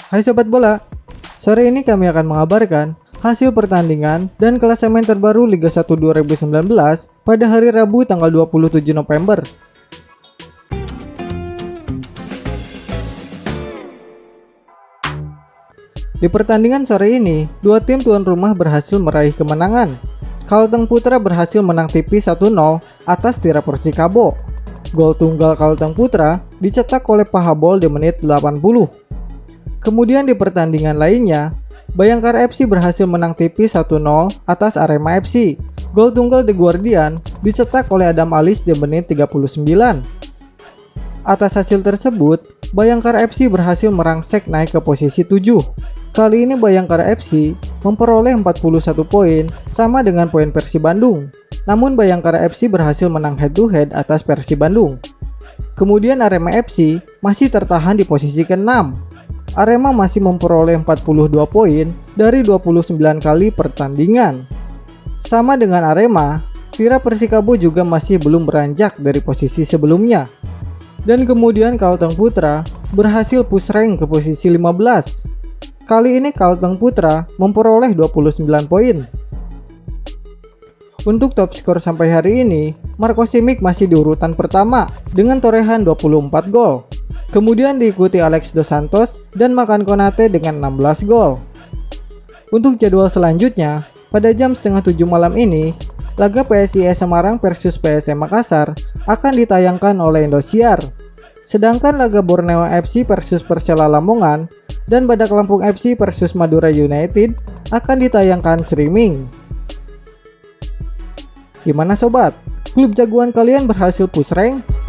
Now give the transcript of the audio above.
Hai Sobat Bola, sore ini kami akan mengabarkan hasil pertandingan dan klasemen terbaru Liga 1 2019 pada hari Rabu tanggal 27 November. Di pertandingan sore ini, dua tim tuan rumah berhasil meraih kemenangan. Kalteng Putra berhasil menang tipis 1-0 atas Tira Persikabo. Gol tunggal Kalteng Putra dicetak oleh Pahabol di menit 80. Kemudian di pertandingan lainnya, Bayangkara FC berhasil menang tipis 1-0 atas Arema FC. Gol tunggal The Guardian dicetak oleh Adam Alis di menit 39. Atas hasil tersebut, Bayangkara FC berhasil merangsek naik ke posisi 7. Kali ini Bayangkara FC memperoleh 41 poin sama dengan poin Persib Bandung. Namun Bayangkara FC berhasil menang head to head atas Persib Bandung. Kemudian Arema FC masih tertahan di posisi ke-6. Arema masih memperoleh 42 poin dari 29 kali pertandingan. Sama dengan Arema, Tira Persikabo juga masih belum beranjak dari posisi sebelumnya. Dan kemudian Kalteng Putra berhasil push rank ke posisi 15. Kali ini Kalteng Putra memperoleh 29 poin. Untuk top skor sampai hari ini, Marco Simic masih di urutan pertama dengan torehan 24 gol. Kemudian diikuti Alex Dos Santos dan Makan Konate dengan 16 gol. Untuk jadwal selanjutnya, pada jam setengah 7 malam ini, laga PSIS Semarang versus PSM Makassar akan ditayangkan oleh Indosiar. Sedangkan laga Borneo FC versus Persela Lamongan dan Badak Lampung FC versus Madura United akan ditayangkan streaming. Gimana sobat? Klub jagoan kalian berhasil push rank?